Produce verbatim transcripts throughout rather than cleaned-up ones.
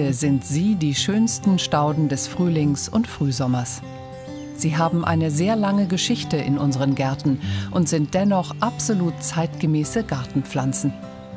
Alleine sind sie die schönsten Stauden des Frühlings und Frühsommers. Sie haben eine sehr lange Geschichte in unseren Gärten und sind dennoch absolut zeitgemäße Gartenpflanzen.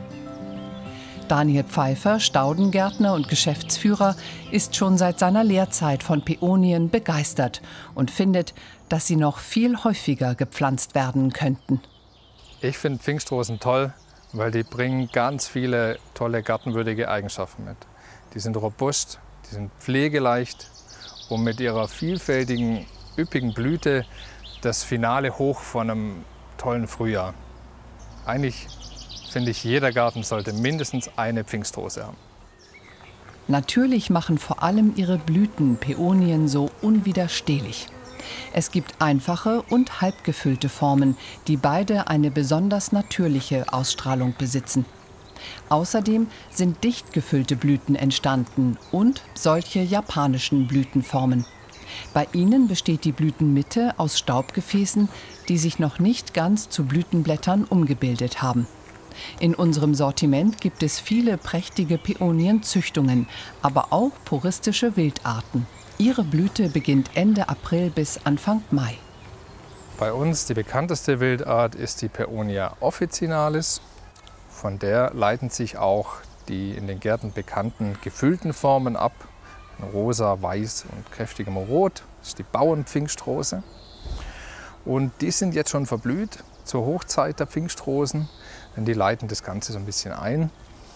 Daniel Pfeiffer, Staudengärtner und Geschäftsführer, ist schon seit seiner Lehrzeit von Päonien begeistert und findet, dass sie noch viel häufiger gepflanzt werden könnten. Ich finde Pfingstrosen toll, weil die bringen ganz viele tolle gartenwürdige Eigenschaften mit. Die sind robust, die sind pflegeleicht und mit ihrer vielfältigen, üppigen Blüte das Finale hoch von einem tollen Frühjahr. Eigentlich finde ich, jeder Garten sollte mindestens eine Pfingstrose haben. Natürlich machen vor allem ihre Blüten Päonien so unwiderstehlich. Es gibt einfache und halbgefüllte Formen, die beide eine besonders natürliche Ausstrahlung besitzen. Außerdem sind dicht gefüllte Blüten entstanden und solche japanischen Blütenformen. Bei ihnen besteht die Blütenmitte aus Staubgefäßen, die sich noch nicht ganz zu Blütenblättern umgebildet haben. In unserem Sortiment gibt es viele prächtige Päonienzüchtungen, aber auch puristische Wildarten. Ihre Blüte beginnt Ende April bis Anfang Mai. Bei uns die bekannteste Wildart ist die Päonia officinalis. Von der leiten sich auch die in den Gärten bekannten gefüllten Formen ab. Rosa, weiß und kräftigem Rot. Das ist die Bauernpfingstrose. Und die sind jetzt schon verblüht zur Hochzeit der Pfingstrosen, denn die leiten das Ganze so ein bisschen ein.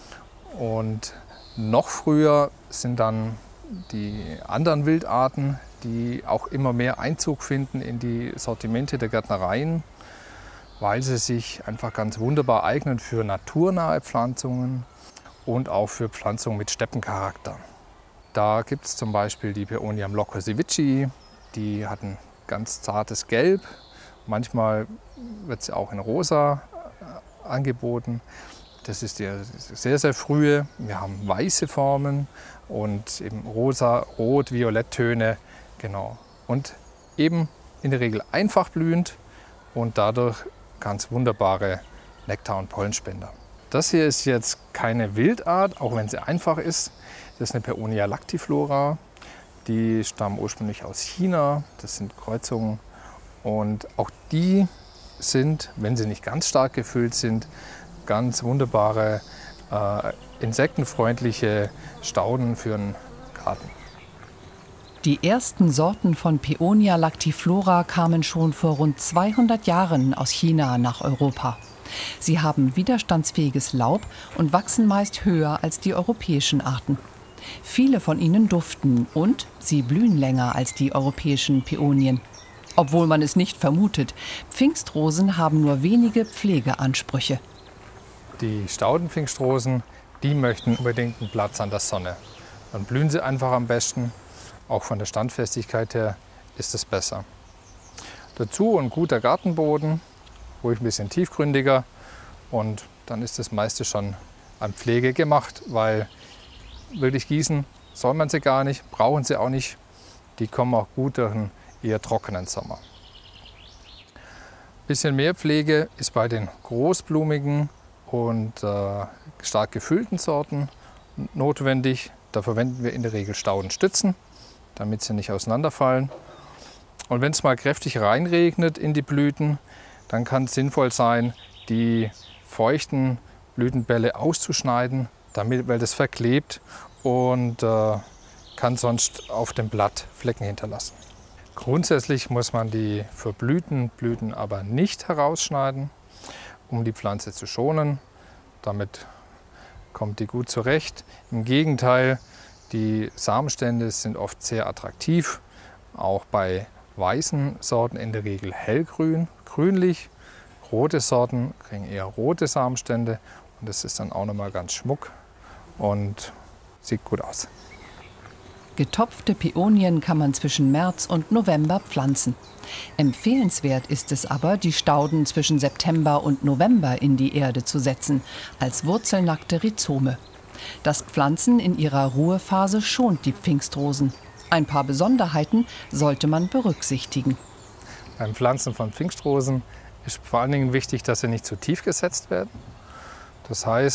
Und noch früher sind dann die anderen Wildarten, die auch immer mehr Einzug finden in die Sortimente der Gärtnereien, weil sie sich einfach ganz wunderbar eignen für naturnahe Pflanzungen und auch für Pflanzungen mit Steppencharakter. Da gibt es zum Beispiel die Päonia mlokosiewiczi, die hat ein ganz zartes Gelb. Manchmal wird sie auch in rosa angeboten. Das ist die sehr, sehr frühe. Wir haben weiße Formen und eben rosa, rot, Violetttöne. Genau. Und eben in der Regel einfach blühend und dadurch ganz wunderbare Nektar- und Pollenspender. Das hier ist jetzt keine Wildart, auch wenn sie einfach ist. Das ist eine Päonia lactiflora. Die stammen ursprünglich aus China. Das sind Kreuzungen. Und auch die sind, wenn sie nicht ganz stark gefüllt sind, ganz wunderbare, äh, insektenfreundliche Stauden für einen Garten. Die ersten Sorten von Päonia lactiflora kamen schon vor rund zweihundert Jahren aus China nach Europa. Sie haben widerstandsfähiges Laub und wachsen meist höher als die europäischen Arten. Viele von ihnen duften und sie blühen länger als die europäischen Päonien. Obwohl man es nicht vermutet, Pfingstrosen haben nur wenige Pflegeansprüche. Die Staudenpfingstrosen, die möchten unbedingt einen Platz an der Sonne. Dann blühen sie einfach am besten. Auch von der Standfestigkeit her ist es besser. Dazu ein guter Gartenboden, ruhig ein bisschen tiefgründiger. Und dann ist das meiste schon an Pflege gemacht, weil wirklich gießen soll man sie gar nicht, brauchen sie auch nicht. Die kommen auch gut durch einen eher trockenen Sommer. Ein bisschen mehr Pflege ist bei den großblumigen und äh, stark gefüllten Sorten notwendig. Da verwenden wir in der Regel Staudenstützen, damit sie nicht auseinanderfallen. Und wenn es mal kräftig reinregnet in die Blüten, dann kann es sinnvoll sein, die feuchten Blütenbälle auszuschneiden, damit, weil das verklebt und äh, kann sonst auf dem Blatt Flecken hinterlassen. Grundsätzlich muss man die verblühten Blüten aber nicht herausschneiden, um die Pflanze zu schonen. Damit kommt die gut zurecht. Im Gegenteil, die Samenstände sind oft sehr attraktiv, auch bei weißen Sorten in der Regel hellgrün, grünlich. Rote Sorten kriegen eher rote Samenstände und das ist dann auch nochmal ganz schmuck und sieht gut aus. Getopfte Päonien kann man zwischen März und November pflanzen. Empfehlenswert ist es aber, die Stauden zwischen September und November in die Erde zu setzen, als wurzelnackte Rhizome. Das Pflanzen in ihrer Ruhephase schont die Pfingstrosen. Ein paar Besonderheiten sollte man berücksichtigen. Beim Pflanzen von Pfingstrosen ist vor allen Dingen wichtig, dass sie nicht zu tief gesetzt werden. Das heißt,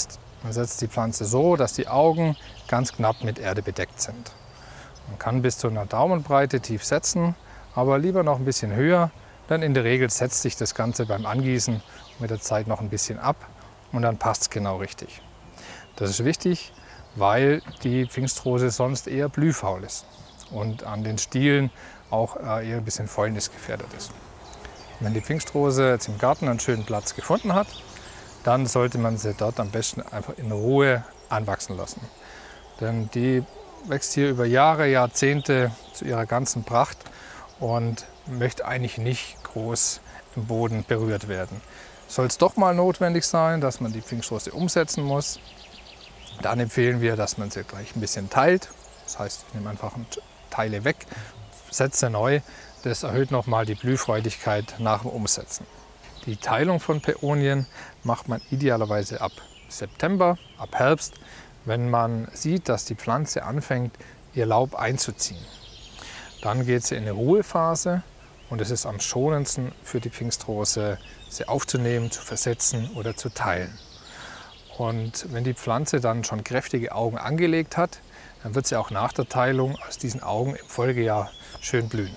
Man setzt die Pflanze so, dass die Augen ganz knapp mit Erde bedeckt sind. Man kann bis zu einer Daumenbreite tief setzen, aber lieber noch ein bisschen höher, denn in der Regel setzt sich das Ganze beim Angießen mit der Zeit noch ein bisschen ab und dann passt es genau richtig. Das ist wichtig, weil die Pfingstrose sonst eher blühfaul ist und an den Stielen auch eher ein bisschen fäulnisgefährdet ist. Wenn die Pfingstrose jetzt im Garten einen schönen Platz gefunden hat, dann sollte man sie dort am besten einfach in Ruhe anwachsen lassen. Denn die wächst hier über Jahre, Jahrzehnte zu ihrer ganzen Pracht und möchte eigentlich nicht groß im Boden berührt werden. Soll es doch mal notwendig sein, dass man die Pfingstrose umsetzen muss, dann empfehlen wir, dass man sie gleich ein bisschen teilt. Das heißt, ich nehme einfach Teile weg, setze neu. Das erhöht nochmal die Blühfreudigkeit nach dem Umsetzen. Die Teilung von Päonien macht man idealerweise ab September, ab Herbst, wenn man sieht, dass die Pflanze anfängt, ihr Laub einzuziehen. Dann geht sie in eine Ruhephase und es ist am schonendsten für die Pfingstrose, sie aufzunehmen, zu versetzen oder zu teilen. Und wenn die Pflanze dann schon kräftige Augen angelegt hat, dann wird sie auch nach der Teilung aus diesen Augen im Folgejahr schön blühen.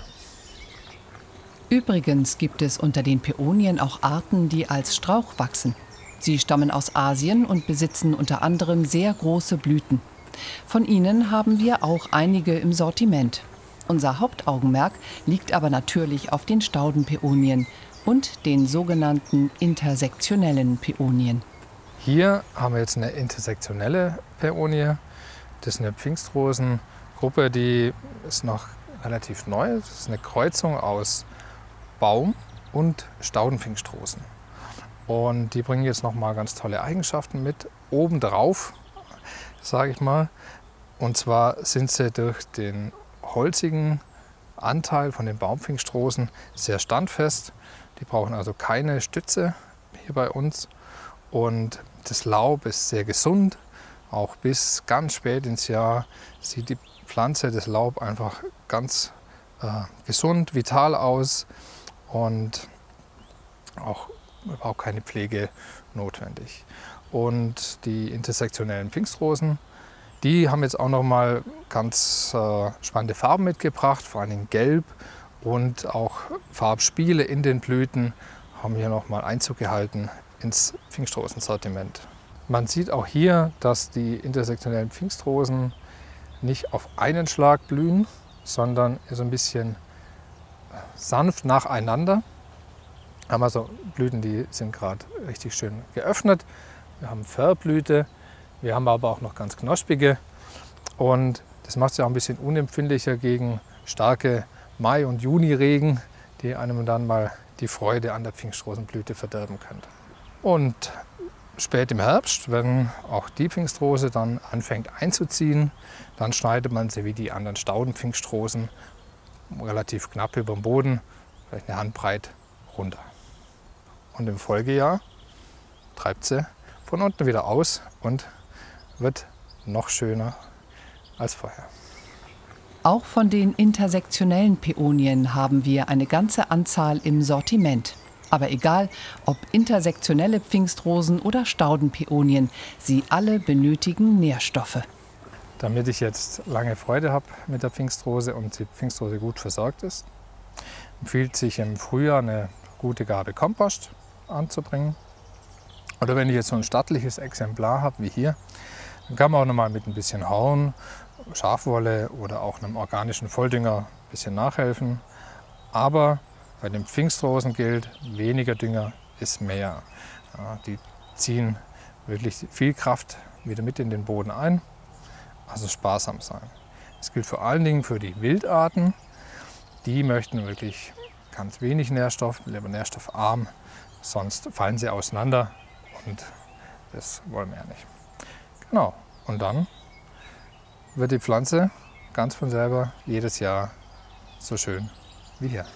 Übrigens gibt es unter den Päonien auch Arten, die als Strauch wachsen. Sie stammen aus Asien und besitzen unter anderem sehr große Blüten. Von ihnen haben wir auch einige im Sortiment. Unser Hauptaugenmerk liegt aber natürlich auf den Staudenpäonien und den sogenannten intersektionellen Päonien. Hier haben wir jetzt eine intersektionelle Päonie. Das ist eine Pfingstrosengruppe, die ist noch relativ neu. Das ist eine Kreuzung aus Baum- und Staudenpfingstrosen. Und die bringen jetzt noch mal ganz tolle Eigenschaften mit. Obendrauf, sage ich mal. Und zwar sind sie durch den holzigen Anteil von den Baumpfingstrosen sehr standfest. Die brauchen also keine Stütze hier bei uns. Und das Laub ist sehr gesund. Auch bis ganz spät ins Jahr sieht die Pflanze, das Laub einfach ganz äh, gesund, vital aus und auch überhaupt keine Pflege notwendig. Und die intersektionellen Pfingstrosen, die haben jetzt auch noch mal ganz äh, spannende Farben mitgebracht, vor allem Gelb und auch Farbspiele in den Blüten haben hier noch mal Einzug gehalten ins Pfingstrosensortiment. Man sieht auch hier, dass die intersektionellen Pfingstrosen nicht auf einen Schlag blühen, sondern so ein bisschen sanft nacheinander. Wir haben also Blüten, die sind gerade richtig schön geöffnet. Wir haben Verblüte, wir haben aber auch noch ganz knospige. Und das macht sie auch ein bisschen unempfindlicher gegen starke Mai- und Juniregen, die einem dann mal die Freude an der Pfingstrosenblüte verderben könnte. Und spät im Herbst, wenn auch die Pfingstrose dann anfängt einzuziehen, dann schneidet man sie wie die anderen Staudenpfingstrosen relativ knapp über dem Boden, vielleicht eine Handbreit runter. Und im Folgejahr treibt sie von unten wieder aus und wird noch schöner als vorher. Auch von den intersektionellen Päonien haben wir eine ganze Anzahl im Sortiment. Aber egal, ob intersektionelle Pfingstrosen oder Staudenpäonien, sie alle benötigen Nährstoffe. Damit ich jetzt lange Freude habe mit der Pfingstrose und die Pfingstrose gut versorgt ist, empfiehlt sich im Frühjahr eine gute Gabe Kompost anzubringen. Oder wenn ich jetzt so ein stattliches Exemplar habe wie hier, dann kann man auch noch mal mit ein bisschen Horn, Schafwolle oder auch einem organischen Volldünger ein bisschen nachhelfen. Aber bei den Pfingstrosen gilt, weniger Dünger ist mehr. Ja, die ziehen wirklich viel Kraft wieder mit in den Boden ein, also sparsam sein. Das gilt vor allen Dingen für die Wildarten. Die möchten wirklich ganz wenig Nährstoff, lieber nährstoffarm, sonst fallen sie auseinander und das wollen wir ja nicht. Genau, und dann wird die Pflanze ganz von selber jedes Jahr so schön wie hier.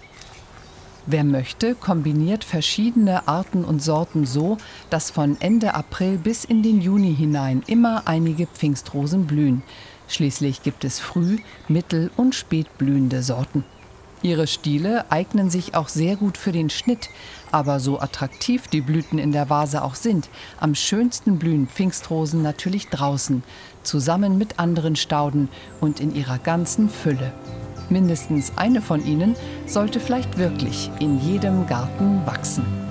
Wer möchte, kombiniert verschiedene Arten und Sorten so, dass von Ende April bis in den Juni hinein immer einige Pfingstrosen blühen. Schließlich gibt es früh-, mittel- und spätblühende Sorten. Ihre Stiele eignen sich auch sehr gut für den Schnitt, aber so attraktiv die Blüten in der Vase auch sind, am schönsten blühen Pfingstrosen natürlich draußen, zusammen mit anderen Stauden und in ihrer ganzen Fülle. Mindestens eine von ihnen sollte vielleicht wirklich in jedem Garten wachsen.